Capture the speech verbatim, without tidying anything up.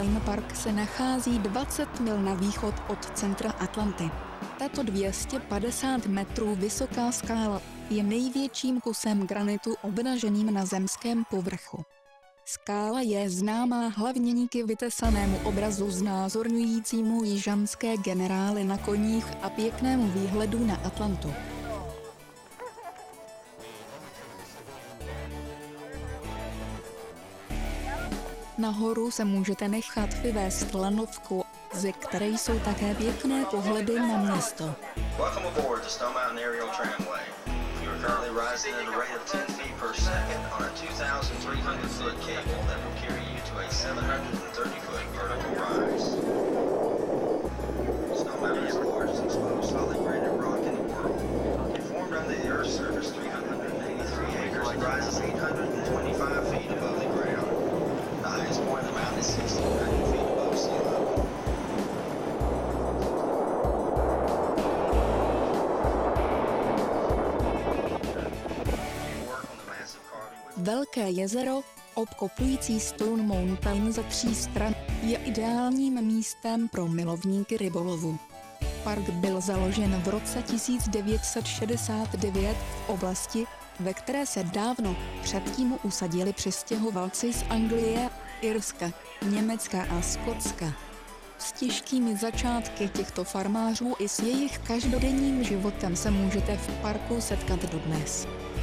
Mountain Park se nachází dvacet mil na východ od centra Atlanty. Tato dvě stě padesát metrů vysoká skála je největším kusem granitu obnaženým na zemském povrchu. Skála je známá hlavně díky vytesanému obrazu znázorňujícímu jižanské generály na koních a pěknému výhledu na Atlantu. Nahoru se můžete nechat vyvést lanovkou, ze které jsou také pěkné pohledy na město. Velké jezero, obklopující Stone Mountain ze tří stran, je ideálním místem pro milovníky rybolovu. Park byl založen v roce tisíc devět set šedesát devět v oblasti, ve které se dávno předtím usadili přistěhovalci z Anglie, Irska, Německa a Skotska. S těžkými začátky těchto farmářů i s jejich každodenním životem se můžete v parku setkat dodnes.